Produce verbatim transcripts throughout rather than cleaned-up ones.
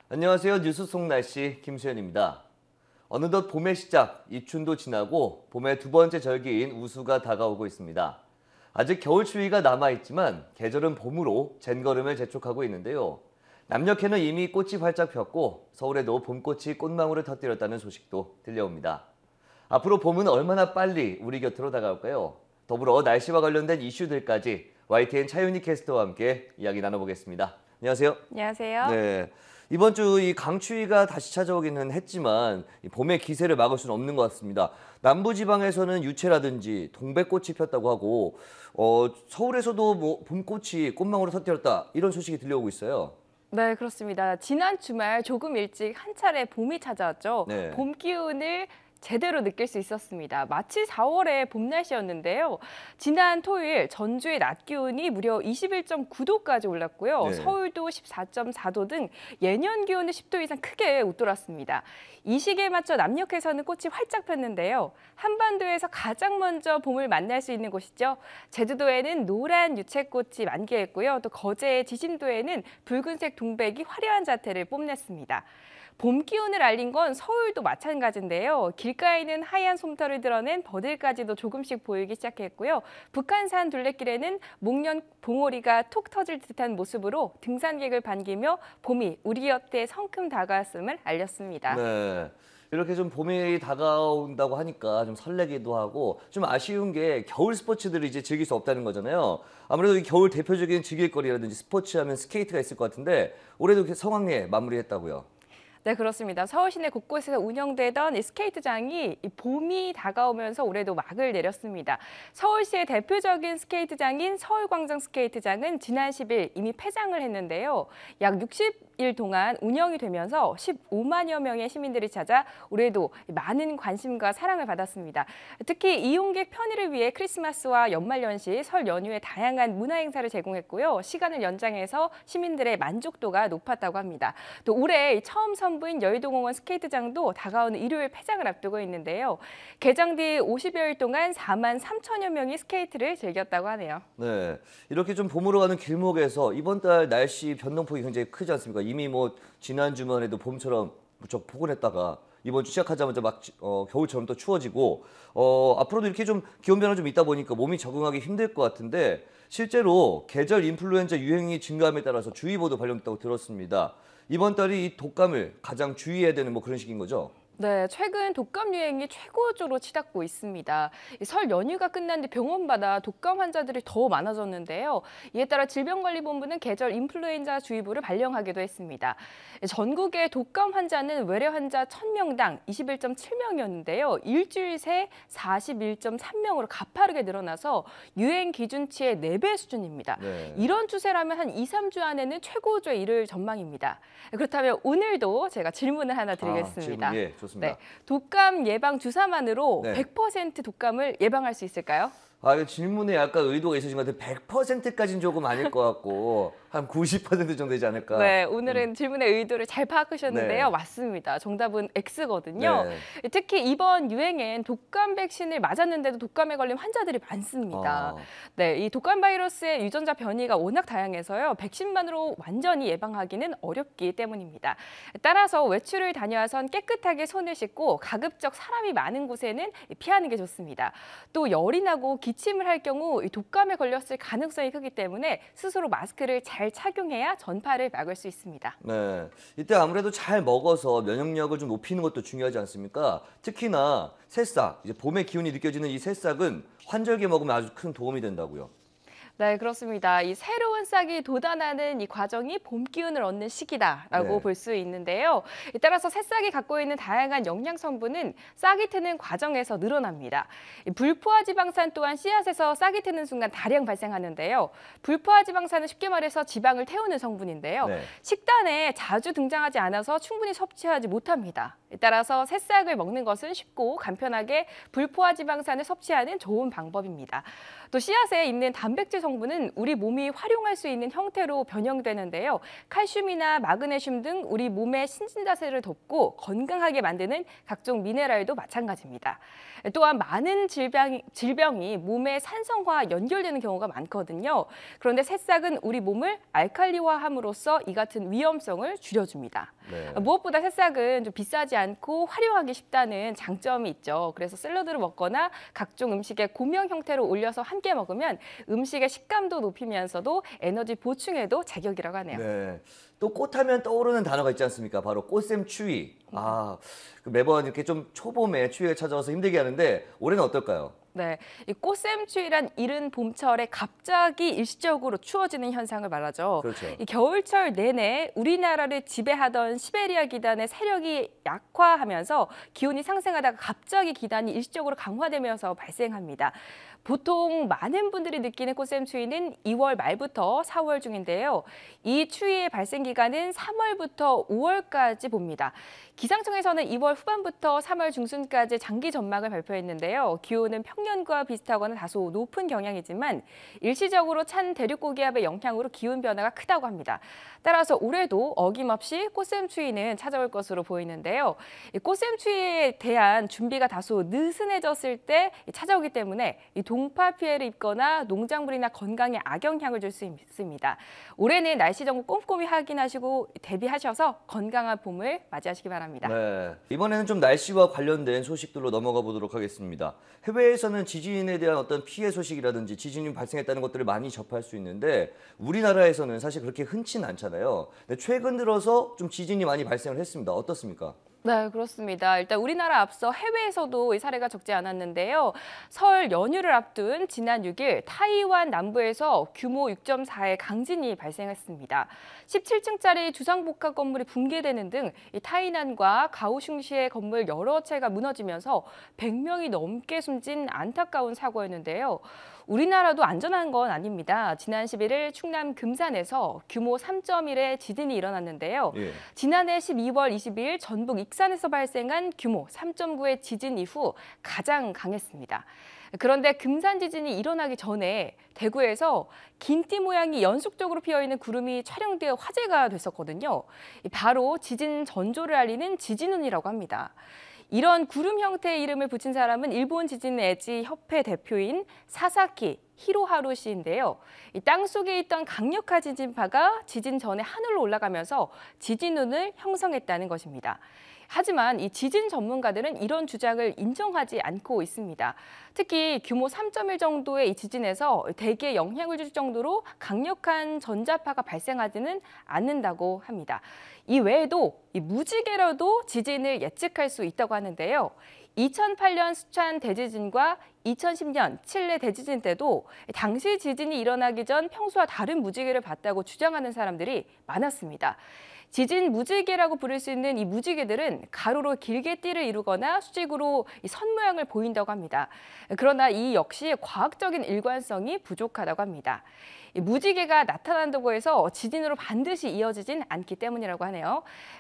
안녕하세요. 뉴스 속 날씨 김수현입니다. 어느덧 봄의 시작, 입춘도 지나고 봄의 두 번째 절기인 우수가 다가오고 있습니다. 아직 겨울 추위가 남아있지만 계절은 봄으로 젠걸음을 재촉하고 있는데요. 남녘에는 이미 꽃이 활짝 폈고 서울에도 봄꽃이 꽃망울을 터뜨렸다는 소식도 들려옵니다. 앞으로 봄은 얼마나 빨리 우리 곁으로 다가올까요? 더불어 날씨와 관련된 이슈들까지 와이티엔 차윤희 캐스터와 함께 이야기 나눠보겠습니다. 안녕하세요. 안녕하세요. 네. 이번 주 이 강추위가 다시 찾아오기는 했지만 이 봄의 기세를 막을 수는 없는 것 같습니다. 남부지방에서는 유채라든지 동백꽃이 폈다고 하고 어, 서울에서도 뭐 봄꽃이 꽃망울을 터뜨렸다 이런 소식이 들려오고 있어요. 네, 그렇습니다. 지난 주말 조금 일찍 한 차례 봄이 찾아왔죠. 네. 봄 기운을 제대로 느낄 수 있었습니다. 마치 사월의 봄 날씨였는데요. 지난 토요일 전주의 낮 기온이 무려 이십일 점 구 도까지 올랐고요. 네. 서울도 십사 점 사 도 등 예년 기온을 십 도 이상 크게 웃돌았습니다. 이 시기에 맞춰 남녘에서는 꽃이 활짝 폈는데요. 한반도에서 가장 먼저 봄을 만날 수 있는 곳이죠. 제주도에는 노란 유채꽃이 만개했고요. 또 거제의 지심도에는 붉은색 동백이 화려한 자태를 뽐냈습니다. 봄 기운을 알린 건 서울도 마찬가지인데요. 길가에는 하얀 솜털을 드러낸 버들가지도 조금씩 보이기 시작했고요. 북한산 둘레길에는 목련 봉오리가 톡 터질 듯한 모습으로 등산객을 반기며 봄이 우리 곁에 성큼 다가왔음을 알렸습니다. 네. 이렇게 좀 봄이 다가온다고 하니까 좀 설레기도 하고 좀 아쉬운 게 겨울 스포츠들을 이제 즐길 수 없다는 거잖아요. 아무래도 이 겨울 대표적인 즐길거리라든지 스포츠 하면 스케이트가 있을 것 같은데 올해도 성황리에 마무리했다고요. 네, 그렇습니다. 서울 시내 곳곳에서 운영되던 이 스케이트장이 이 봄이 다가오면서 올해도 막을 내렸습니다. 서울시의 대표적인 스케이트장인 서울광장 스케이트장은 지난 십 일 이미 폐장을 했는데요. 약 육십 일 동안 운영이 되면서 십오만여 명의 시민들이 찾아 올해도 많은 관심과 사랑을 받았습니다. 특히 이용객 편의를 위해 크리스마스와 연말연시, 설 연휴에 다양한 문화 행사를 제공했고요. 시간을 연장해서 시민들의 만족도가 높았다고 합니다. 또 올해 처음 선보인 여의도공원 스케이트장도 다가오는 일요일 폐장을 앞두고 있는데요. 개장 뒤 오십여일 동안 사만 삼천여 명이 스케이트를 즐겼다고 하네요. 네, 이렇게 좀 봄으로 가는 길목에서 이번 달 날씨 변동폭이 굉장히 크지 않습니까? 이미 뭐 지난 주만 해도 봄처럼 무척 포근했다가 이번 주 시작하자마자 막 어, 겨울처럼 또 추워지고 어, 앞으로도 이렇게 좀 기온 변화 좀 있다 보니까 몸이 적응하기 힘들 것 같은데 실제로 계절 인플루엔자 유행이 증가함에 따라서 주의보도 발령됐다고 들었습니다. 이번 달이 이 독감을 가장 주의해야 되는 뭐 그런 시기인 거죠? 네, 최근 독감 유행이 최고조로 치닫고 있습니다. 설 연휴가 끝난 뒤 병원마다 독감 환자들이 더 많아졌는데요. 이에 따라 질병관리본부는 계절 인플루엔자 주의보를 발령하기도 했습니다. 전국의 독감 환자는 외래 환자 천 명당 이십일 점 칠 명이었는데요. 일주일 새 사십일 점 삼 명으로 가파르게 늘어나서 유행 기준치의 네 배 수준입니다. 네. 이런 추세라면 한 이, 삼 주 안에는 최고조에 이를 전망입니다. 그렇다면 오늘도 제가 질문을 하나 드리겠습니다. 아, 질문, 예, 좋습니다. 네, 독감 예방 주사만으로 네. 백 퍼센트 독감을 예방할 수 있을까요? 아, 이거 질문에 약간 의도가 있으신 것 같아요. 백 퍼센트까지는 조금 아닐 것 같고 한 구십 퍼센트 정도 되지 않을까. 네, 오늘은 음. 질문의 의도를 잘 파악하셨는데요. 네. 맞습니다. 정답은 X거든요. 네. 특히 이번 유행엔 독감 백신을 맞았는데도 독감에 걸린 환자들이 많습니다. 아. 네, 이 독감 바이러스의 유전자 변이가 워낙 다양해서요. 백신만으로 완전히 예방하기는 어렵기 때문입니다. 따라서 외출을 다녀와선 깨끗하게 손을 씻고 가급적 사람이 많은 곳에는 피하는 게 좋습니다. 또 열이 나고 기침을 할 경우 이 독감에 걸렸을 가능성이 크기 때문에 스스로 마스크를 잘 착용해야 전파를 막을 수 있습니다. 네, 이때 아무래도 잘 먹어서 면역력을 좀 높이는 것도 중요하지 않습니까? 특히나 새싹, 이제 봄의 기운이 느껴지는 이 새싹은 환절기에 먹으면 아주 큰 도움이 된다고요. 네, 그렇습니다. 이 새로운 싹이 돋아나는 이 과정이 봄 기운을 얻는 시기다라고 네. 볼 수 있는데요. 따라서 새싹이 갖고 있는 다양한 영양 성분은 싹이 트는 과정에서 늘어납니다. 불포화 지방산 또한 씨앗에서 싹이 트는 순간 다량 발생하는데요. 불포화 지방산은 쉽게 말해서 지방을 태우는 성분인데요. 네. 식단에 자주 등장하지 않아서 충분히 섭취하지 못합니다. 따라서 새싹을 먹는 것은 쉽고 간편하게 불포화 지방산을 섭취하는 좋은 방법입니다. 또 씨앗에 있는 단백질 성분은 우리 몸이 활용할 수 있는 형태로 변형되는데요. 칼슘이나 마그네슘 등 우리 몸의 신진자세를 돕고 건강하게 만드는 각종 미네랄도 마찬가지입니다. 또한 많은 질병, 질병이 몸의 산성과 연결되는 경우가 많거든요. 그런데 새싹은 우리 몸을 알칼리화함으로써 이 같은 위험성을 줄여줍니다. 네. 무엇보다 새싹은 좀 비싸지 않고 활용하기 쉽다는 장점이 있죠. 그래서 샐러드를 먹거나 각종 음식에 고명 형태로 올려서 함께 먹으면 음식의 식감도 높이면서도 에너지 보충에도 제격이라고 하네요. 네. 또 꽃하면 떠오르는 단어가 있지 않습니까? 바로 꽃샘추위. 아, 그 매번 이렇게 좀 초봄에 추위가 찾아와서 힘들게 하는데 올해는 어떨까요? 네, 이 꽃샘추위란 이른 봄철에 갑자기 일시적으로 추워지는 현상을 말하죠. 그렇죠. 이 겨울철 내내 우리나라를 지배하던 시베리아 기단의 세력이 약화하면서 기온이 상승하다가 갑자기 기단이 일시적으로 강화되면서 발생합니다. 보통 많은 분들이 느끼는 꽃샘추위는 이월 말부터 사월 중인데요. 이 추위의 발생 기간은 삼월부터 오월까지 봅니다. 기상청에서는 이월 후반부터 삼월 중순까지 장기 전망을 발표했는데요. 기온은 평년과 비슷하거나 다소 높은 경향이지만 일시적으로 찬 대륙고기압의 영향으로 기온 변화가 크다고 합니다. 따라서 올해도 어김없이 꽃샘추위는 찾아올 것으로 보이는데요. 이 꽃샘추위에 대한 준비가 다소 느슨해졌을 때 찾아오기 때문에 이 동파 피해를 입거나 농작물이나 건강에 악영향을 줄 수 있습니다. 올해는 날씨 정보 꼼꼼히 확인하시고 대비하셔서 건강한 봄을 맞이하시기 바랍니다. 네. 이번에는 좀 날씨와 관련된 소식들로 넘어가 보도록 하겠습니다. 해외에서는 지진에 대한 어떤 피해 소식이라든지 지진이 발생했다는 것들을 많이 접할 수 있는데 우리나라에서는 사실 그렇게 흔치는 않잖아요. 근데 최근 들어서 좀 지진이 많이 발생을 했습니다. 어떻습니까? 네, 그렇습니다. 일단 우리나라 앞서 해외에서도 이 사례가 적지 않았는데요. 설 연휴를 앞둔 지난 육 일 타이완 남부에서 규모 육 점 사의 강진이 발생했습니다. 십칠 층짜리 주상복합 건물이 붕괴되는 등 타이난과 가오슝시의 건물 여러 채가 무너지면서 백 명이 넘게 숨진 안타까운 사고였는데요. 우리나라도 안전한 건 아닙니다. 지난 십일 일 충남 금산에서 규모 삼 점 일의 지진이 일어났는데요. 예. 지난해 십이월 이십이일 전북 익산에서 발생한 규모 삼 점 구의 지진 이후 가장 강했습니다. 그런데 금산 지진이 일어나기 전에 대구에서 긴띠 모양이 연속적으로 피어있는 구름이 촬영되어 화제가 됐었거든요. 바로 지진 전조를 알리는 지진운이라고 합니다. 이런 구름 형태의 이름을 붙인 사람은 일본 지진 애지 협회 대표인 사사키 히로하루 씨인데요. 이 땅속에 있던 강력한 지진파가 지진 전에 하늘로 올라가면서 지진운을 형성했다는 것입니다. 하지만 이 지진 전문가들은 이런 주장을 인정하지 않고 있습니다. 특히 규모 삼 점 일 정도의 이 지진에서 대기에 영향을 줄 정도로 강력한 전자파가 발생하지는 않는다고 합니다. 이 외에도 이 무지개로도 지진을 예측할 수 있다고 하는데요. 이천팔 년 스촨 대지진과 이천십 년 칠레 대지진 때도 당시 지진이 일어나기 전 평소와 다른 무지개를 봤다고 주장하는 사람들이 많았습니다. 지진 무지개라고 부를 수 있는 이 무지개들은 가로로 길게 띠를 이루거나 수직으로 선 모양을 보인다고 합니다. 그러나 이 역시 과학적인 일관성이 부족하다고 합니다. 이 무지개가 나타난다고 해서 지진으로 반드시 이어지진 않기 때문이라고 하네요.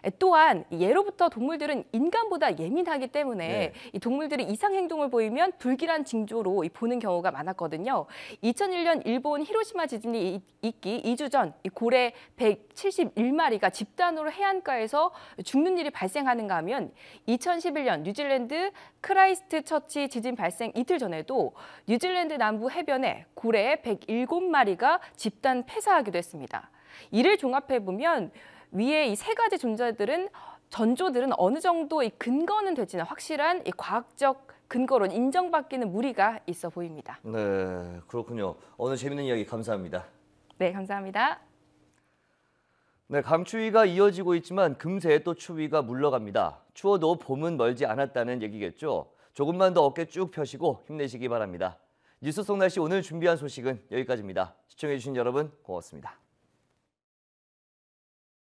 또한 예로부터 동물들은 인간보다 예민하기 때문에 네. 이 동물들이 이상 행동을 보이면 불길한 징조로 보는 경우가 많았거든요. 이천일 년 일본 히로시마 지진이 있기 이 주 전 이 고래 백칠십일 마리가 집단으로 해안가에서 죽는 일이 발생하는가 하면 이천십일 년 뉴질랜드 크라이스트 처치 지진 발생 이틀 전에도 뉴질랜드 남부 해변에 고래 백칠 마리가 집단 폐사하기도 했습니다. 이를 종합해보면 위에 이 세 가지 존재들은 전조들은 어느 정도 이 근거는 되지만 확실한 이 과학적 근거로 인정받기는 무리가 있어 보입니다. 네, 그렇군요. 오늘 재밌는 이야기 감사합니다. 네, 감사합니다. 네, 강추위가 이어지고 있지만 금세 또 추위가 물러갑니다. 추워도 봄은 멀지 않았다는 얘기겠죠. 조금만 더 어깨 쭉 펴시고 힘내시기 바랍니다. 뉴스 속 날씨 오늘 준비한 소식은 여기까지입니다. 시청해주신 여러분 고맙습니다.